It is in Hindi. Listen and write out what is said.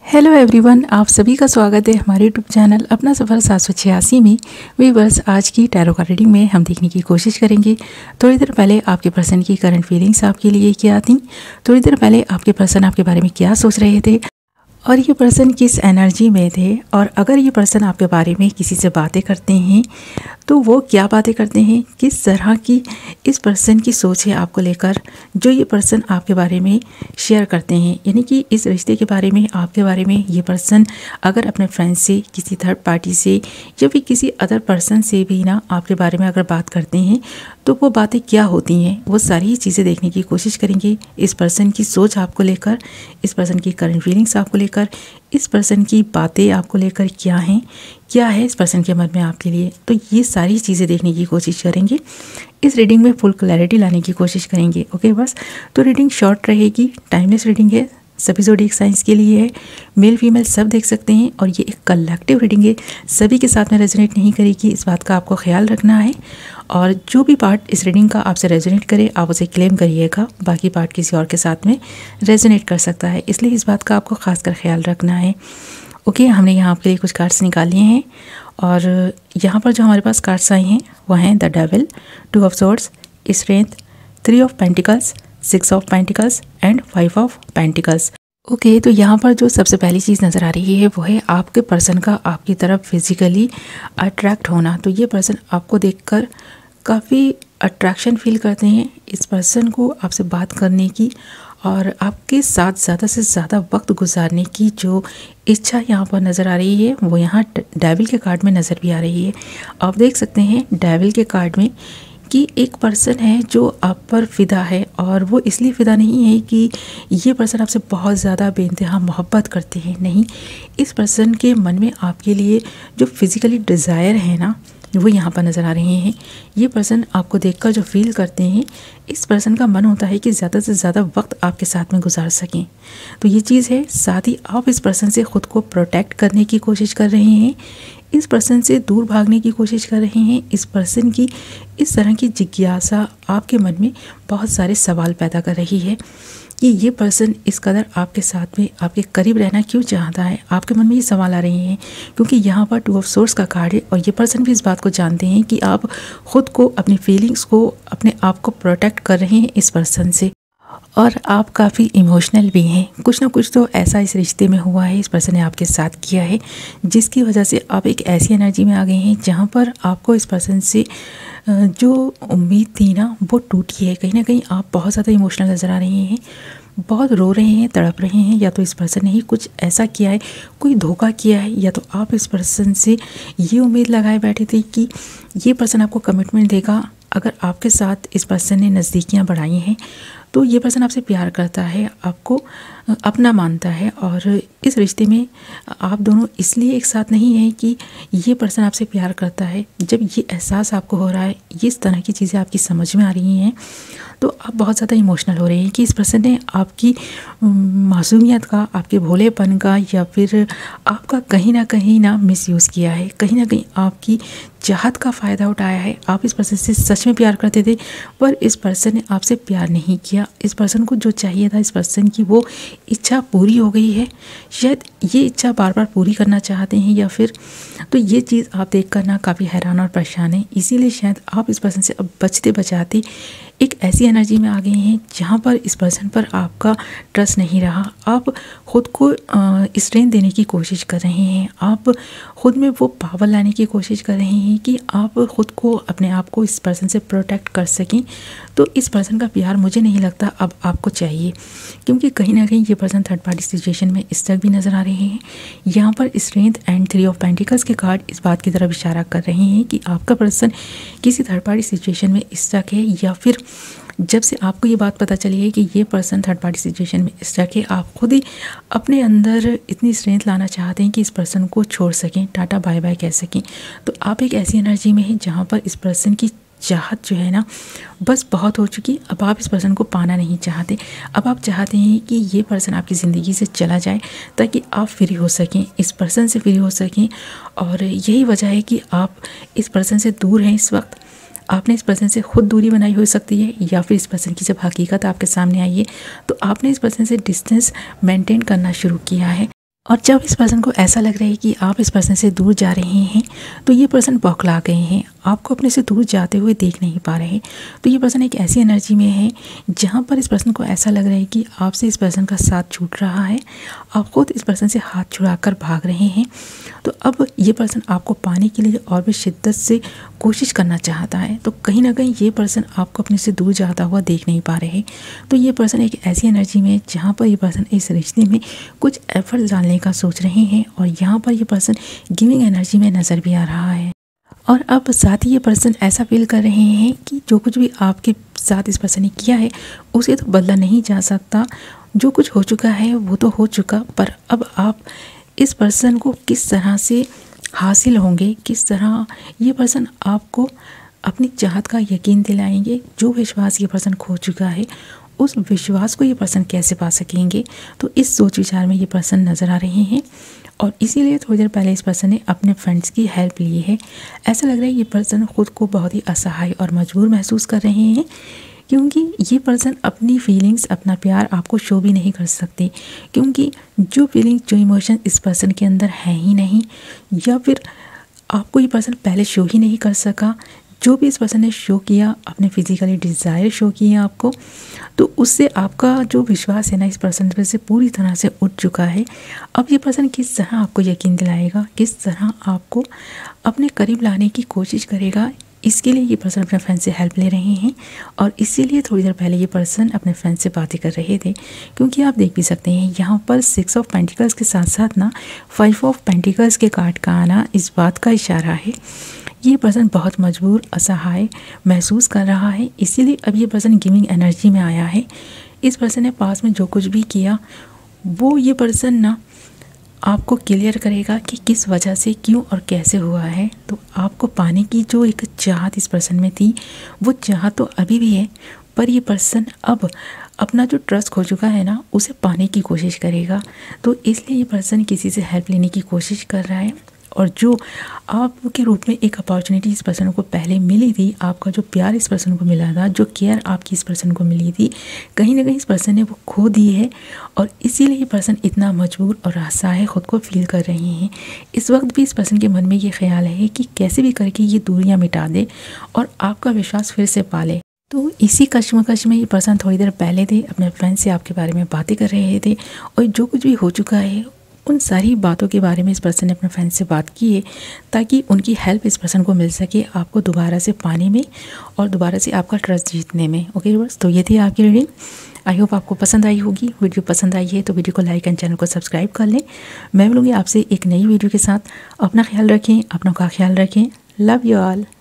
हेलो एवरीवन, आप सभी का स्वागत है हमारे यूट्यूब चैनल अपना सफ़र 786 में। व्यूअर्स, आज की टैरो कार्ड रीडिंग में हम देखने की कोशिश करेंगे थोड़ी देर पहले आपके पर्सन की करंट फीलिंग्स आपके लिए क्या थी, थोड़ी देर पहले आपके पर्सन आपके बारे में क्या सोच रहे थे और ये पर्सन किस एनर्जी में थे, और अगर ये पर्सन आपके बारे में किसी से बातें करते हैं तो वो क्या बातें करते हैं, किस तरह की इस पर्सन की सोच है आपको लेकर जो ये पर्सन आपके बारे में शेयर करते हैं। यानी कि इस रिश्ते के बारे में, आपके बारे में ये पर्सन अगर अपने फ्रेंड से, किसी थर्ड पार्टी से या फिर किसी अदर पर्सन से भी ना आपके बारे में अगर बात करते हैं तो वो बातें क्या होती हैं, वो सारी चीज़ें देखने की कोशिश करेंगे। इस पर्सन की सोच आपको लेकर, इस पर्सन की करंट फीलिंग्स आपको लेकर, इस पर्सन की बातें आपको लेकर क्या हैं, क्या है इस पर्सन के मन में आपके लिए, तो ये सारी चीज़ें देखने की कोशिश करेंगे। इस रीडिंग में फुल क्लैरिटी लाने की कोशिश करेंगे। ओके बस, तो रीडिंग शॉर्ट रहेगी, टाइमलेस रीडिंग है, सभी ज़ोडिएक साइंस के लिए है, मेल फीमेल सब देख सकते हैं और ये एक कलेक्टिव रीडिंग है, सभी के साथ में रेजोनेट नहीं करेगी, इस बात का आपको ख्याल रखना है। और जो भी पार्ट इस रीडिंग का आपसे रेजोनेट करे आप उसे क्लेम करिएगा, बाकी पार्ट किसी और के साथ में रेजोनेट कर सकता है, इसलिए इस बात का आपको खासकर ख्याल रखना है। ओके, हमने यहाँ आपके लिए कुछ कार्ड्स निकाल लिए हैं और यहाँ पर जो हमारे पास कार्ड्स आए हैं वो हैं the devil, 2 of swords, strength, 3 of pentacles, 6 of pentacles and 5 of pentacles. Okay, तो यहाँ पर जो सबसे पहली चीज़ नज़र आ रही है वो है आपके पर्सन का आपकी तरफ फिजिकली अट्रैक्ट होना। तो ये पर्सन आपको देखकर काफ़ी अट्रैक्शन फील करते हैं, इस पर्सन को आपसे बात करने की और आपके साथ ज़्यादा से ज़्यादा वक्त गुजारने की जो इच्छा यहाँ पर नज़र आ रही है वो यहाँ डेविल के कार्ड में नज़र भी आ रही है। आप देख सकते हैं डेविल के कार्ड में कि एक पर्सन है जो आप पर फ़िदा है, और वो इसलिए फ़िदा नहीं है कि ये पर्सन आपसे बहुत ज़्यादा बेइंतहा मोहब्बत करते हैं, नहीं, इस पर्सन के मन में आपके लिए जो फिज़िकली डिज़ायर है ना वो यहाँ पर नज़र आ रहे हैं। ये पर्सन आपको देखकर जो फील करते हैं, इस पर्सन का मन होता है कि ज़्यादा से ज़्यादा वक्त आपके साथ में गुजार सकें, तो ये चीज़ है। साथ ही आप इस पर्सन से ख़ुद को प्रोटेक्ट करने की कोशिश कर रहे हैं, इस पर्सन से दूर भागने की कोशिश कर रहे हैं। इस पर्सन की इस तरह की जिज्ञासा आपके मन में बहुत सारे सवाल पैदा कर रही है कि ये पर्सन इस कदर आपके साथ में, आपके करीब रहना क्यों चाहता है। आपके मन में ये सवाल आ रहे हैं क्योंकि यहाँ पर 2 ऑफ सोर्ड्स का कार्ड है और ये पर्सन भी इस बात को जानते हैं कि आप ख़ुद को, अपनी फीलिंग्स को, अपने आप को प्रोटेक्ट कर रहे हैं इस पर्सन से, और आप काफ़ी इमोशनल भी हैं। कुछ ना कुछ तो ऐसा इस रिश्ते में हुआ है, इस पर्सन ने आपके साथ किया है, जिसकी वजह से आप एक ऐसी एनर्जी में आ गए हैं जहाँ पर आपको इस पर्सन से जो उम्मीद थी ना वो टूटी है। कहीं ना कहीं आप बहुत ज़्यादा इमोशनल नज़र आ रहे हैं, बहुत रो रहे हैं, तड़प रहे हैं, या तो इस पर्सन ने ही कुछ ऐसा किया है, कोई धोखा किया है, या तो आप इस पर्सन से ये उम्मीद लगाए बैठे थे कि ये पर्सन आपको कमिटमेंट देगा। अगर आपके साथ इस पर्सन ने नज़दीकियाँ बढ़ाई हैं तो ये पर्सन आपसे प्यार करता है, आपको अपना मानता है, और इस रिश्ते में आप दोनों इसलिए एक साथ नहीं हैं कि ये पर्सन आपसे प्यार करता है। जब ये एहसास आपको हो रहा है, ये इस तरह की चीज़ें आपकी समझ में आ रही हैं, तो आप बहुत ज़्यादा इमोशनल हो रहे हैं कि इस पर्सन ने आपकी मासूमियत का, आपके भोलेपन का, या फिर आपका कहीं ना मिसयूज़ किया है, कहीं ना कहीं आपकी चाहत का फ़ायदा उठाया है। आप इस पर्सन से सच में प्यार करते थे पर इस पर्सन ने आपसे प्यार नहीं किया। इस पर्सन को जो चाहिए था, इस पर्सन की वो इच्छा पूरी हो गई है, शायद ये इच्छा बार बार पूरी करना चाहते हैं, या फिर तो ये चीज़ आप देख कर ना काफ़ी हैरान और परेशान हैं। इसीलिए शायद आप इस पर्सन से अब बचते बचाते एक ऐसी एनर्जी में आ गए हैं जहाँ पर इस पर्सन पर आपका ट्रस्ट नहीं रहा। आप ख़ुद को स्ट्रेंथ देने की कोशिश कर रहे हैं, आप ख़ुद में वो पावर लाने की कोशिश कर रहे हैं कि आप ख़ुद को, अपने आप को इस पर्सन से प्रोटेक्ट कर सकें। तो इस पर्सन का प्यार मुझे नहीं लगता अब आपको चाहिए, क्योंकि कहीं ना कहीं ये पर्सन थर्ड पार्टी सिचुएशन में स्टक भी नज़र आ रहे हैं। यहाँ पर स्ट्रेंथ एंड 3 ऑफ पेंटिकल्स के कार्ड इस बात की तरफ इशारा कर रहे हैं कि आपका पर्सन किसी थर्ड पार्टी सिचुएशन में स्टक है, या फिर जब से आपको ये बात पता चली है कि ये पर्सन थर्ड पार्टी सिचुएशन में स्टक है, आप खुद ही अपने अंदर इतनी स्ट्रेंथ लाना चाहते हैं कि इस पर्सन को छोड़ सकें, टाटा बाय बाय कह सकें। तो आप एक ऐसी एनर्जी में हैं जहाँ पर इस पर्सन की चाहत जो है ना बस बहुत हो चुकी। अब आप इस पर्सन को पाना नहीं चाहते, अब आप चाहते हैं कि ये पर्सन आपकी ज़िंदगी से चला जाए ताकि आप फ्री हो सकें, इस पर्सन से फ्री हो सकें। और यही वजह है कि आप इस पर्सन से दूर हैं इस वक्त। आपने इस पर्सन से खुद दूरी बनाई हो सकती है, या फिर इस पर्सन की जब हकीकत आपके सामने आई है तो आपने इस पर्सन से डिस्टेंस मेंटेन करना शुरू किया है। और जब इस पर्सन को ऐसा लग रहा है कि आप इस पर्सन से दूर जा रहे हैं तो ये पर्सन बौखला गए हैं, आपको अपने से दूर जाते हुए देख नहीं पा रहे। तो ये पर्सन एक ऐसी एनर्जी में है जहाँ पर इस पर्सन को ऐसा लग रहा है कि आपसे इस पर्सन का साथ छूट रहा है, आप खुद इस पर्सन से हाथ छुड़ाकर भाग रहे हैं। तो अब ये पर्सन आपको पाने के लिए और भी शिद्दत से कोशिश करना चाहता है। तो कहीं ना कहीं ये पर्सन आपको अपने से दूर जाता हुआ देख नहीं पा रहे। तो ये पर्सन एक ऐसी एनर्जी में है जहाँ पर ये पर्सन इस रिश्ते में कुछ एफर्ट डालने का सोच रहे हैं और यहाँ पर ये पर्सन गिविंग एनर्जी में नज़र भी आ रहा है। और अब साथ ही ये पर्सन ऐसा फील कर रहे हैं कि जो कुछ भी आपके साथ इस पर्सन ने किया है उसे तो बदला नहीं जा सकता, जो कुछ हो चुका है वो तो हो चुका, पर अब आप इस पर्सन को किस तरह से हासिल होंगे, किस तरह ये पर्सन आपको अपनी चाहत का यकीन दिलाएंगे। जो विश्वास ये पर्सन खो चुका है उस विश्वास को ये पर्सन कैसे पा सकेंगे। तो इस सोच विचार में ये पर्सन नज़र आ रहे हैं और इसीलिए थोड़ी देर पहले इस पर्सन ने अपने फ्रेंड्स की हेल्प ली है। ऐसा लग रहा है ये पर्सन खुद को बहुत ही असहाय और मजबूर महसूस कर रहे हैं, क्योंकि ये पर्सन अपनी फीलिंग्स, अपना प्यार आपको शो भी नहीं कर सकते, क्योंकि जो फीलिंग्स, जो इमोशन इस पर्सन के अंदर हैं ही नहीं, या फिर आपको ये पर्सन पहले शो ही नहीं कर सका। जो भी इस पर्सन ने शो किया, अपने फिजिकली डिज़ायर शो किए आपको, तो उससे आपका जो विश्वास है ना इस पर्सन पर से पूरी तरह से उठ चुका है। अब ये पर्सन किस तरह आपको यकीन दिलाएगा, किस तरह आपको अपने करीब लाने की कोशिश करेगा, इसके लिए ये पर्सन अपने फ्रेंड से हेल्प ले रहे हैं। और इसीलिए थोड़ी देर पहले ये पर्सन अपने फ्रेंड से बातें कर रहे थे, क्योंकि आप देख भी सकते हैं यहाँ पर 6 ऑफ पेंटिकल्स के साथ साथ ना 5 ऑफ पेंटिकल्स के कार्ड का आना इस बात का इशारा है ये पर्सन बहुत मजबूर, असहाय महसूस कर रहा है। इसीलिए अब ये पर्सन गिविंग एनर्जी में आया है। इस पर्सन ने पास में जो कुछ भी किया वो ये पर्सन ना आपको क्लियर करेगा कि किस वजह से, क्यों और कैसे हुआ है। तो आपको पाने की जो एक चाहत इस पर्सन में थी वो चाहत तो अभी भी है, पर ये पर्सन अब अपना जो ट्रस्ट खो चुका है ना उसे पाने की कोशिश करेगा। तो इसलिए ये पर्सन किसी से हेल्प लेने की कोशिश कर रहा है। और जो आपके रूप में एक अपॉर्चुनिटी इस पर्सन को पहले मिली थी, आपका जो प्यार इस पर्सन को मिला था, जो केयर आपकी इस पर्सन को मिली थी, कहीं ना कहीं इस पर्सन ने वो खो दी है। और इसीलिए ये पर्सन इतना मजबूर और असहाय खुद को फील कर रहे हैं। इस वक्त भी इस पर्सन के मन में ये ख्याल है कि कैसे भी करके ये दूरियां मिटा दे और आपका विश्वास फिर से पाले। तो इसी कश्मकश में ये पर्सन थोड़ी देर पहले थे अपने फ्रेंड से आपके बारे में बातें कर रहे थे, और जो कुछ भी हो चुका है उन सारी बातों के बारे में इस पर्सन ने अपने फ्रेंड से बात की है, ताकि उनकी हेल्प इस पर्सन को मिल सके आपको दोबारा से पाने में और दोबारा से आपका ट्रस्ट जीतने में। ओके बस, तो ये थी आपकी रीडिंग। आई होप आपको पसंद आई होगी। वीडियो पसंद आई है तो वीडियो को लाइक एंड चैनल को सब्सक्राइब कर लें। मैं मिलूँगी आपसे एक नई वीडियो के साथ। अपना ख्याल रखें, अपनों का ख्याल रखें। Love you all.